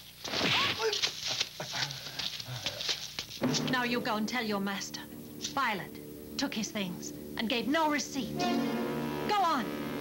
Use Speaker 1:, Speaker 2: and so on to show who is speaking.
Speaker 1: Now you go and tell your master. Violet took his things and gave no receipt. Go on.